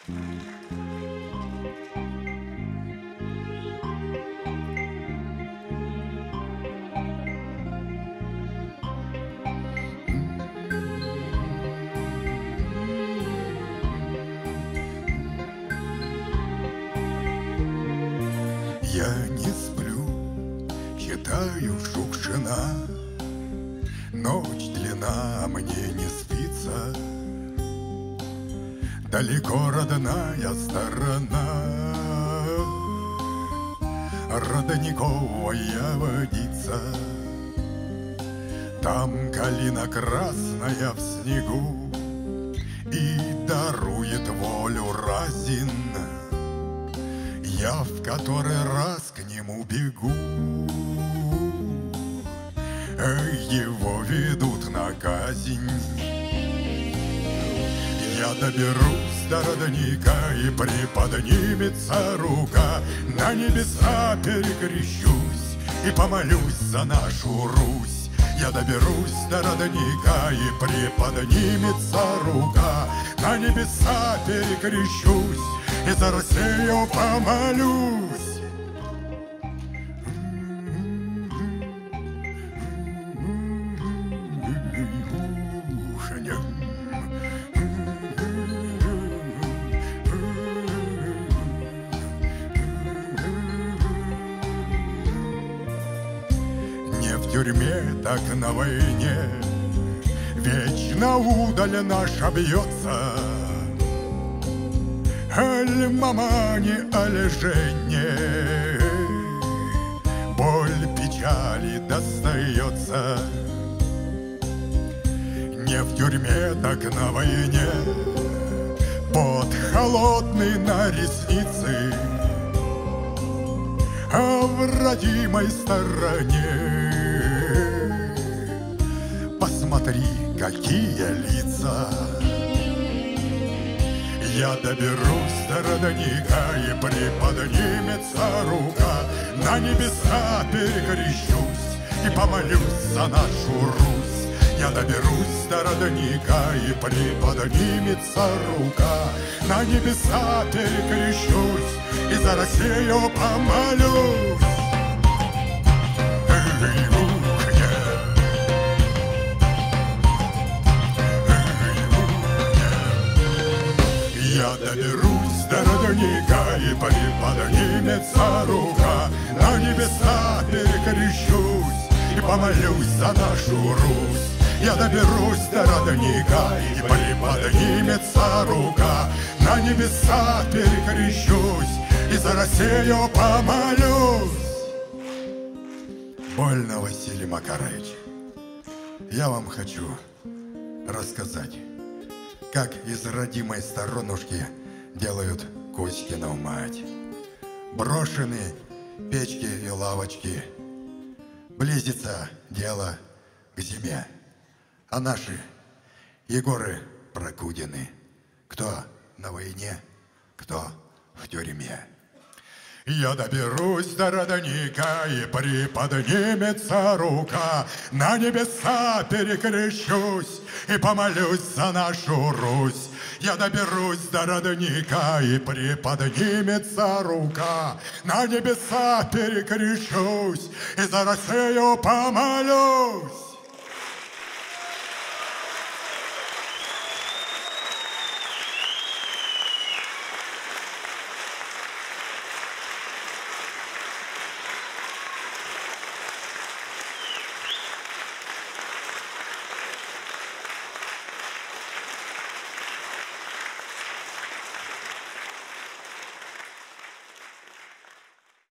Я не сплю, читаю Шукшина. Ночь длина, мне не спится. Далеко родная сторона, родниковая водица. Там калина красная в снегу и дарует волю разин. Я в который раз к нему бегу, его ведут на казнь. Я доберусь до родника, и приподнимется рука. На небеса перекрещусь и помолюсь за нашу Русь. Я доберусь до родника, и приподнимется рука. На небеса перекрещусь и за Россию помолюсь. Не в тюрьме, так на войне вечно удаль наша бьется. Аль мамане, аль жене боль печали достается. Не в тюрьме, так на войне пот холодный на ресницы, а в родимой стороне посмотри, какие лица. Я доберусь до родника, и приподнимется рука. На небеса перекрещусь и помолюсь за нашу Русь. Я доберусь до родника, и приподнимется рука. На небеса перекрещусь и за Россию помолюсь. Я доберусь до родника, и приподнимется рука. На небеса перекрещусь и помолюсь за нашу Русь. Я доберусь до родника, и приподнимется рука. На небеса перекрещусь и за Россию помолюсь. Больно, Василий Макарович. Я вам хочу рассказать, как из родимой сторонушки делают Кузькину мать. Брошены печки и лавочки, близится дело к зиме. А наши Егоры Прокудины, кто на войне, кто в тюрьме. Я доберусь до родника, и приподнимется рука. На небеса перекрещусь и помолюсь за нашу Русь. Я доберусь до родника, и приподнимется рука. На небеса перекрещусь и за Россию помолюсь.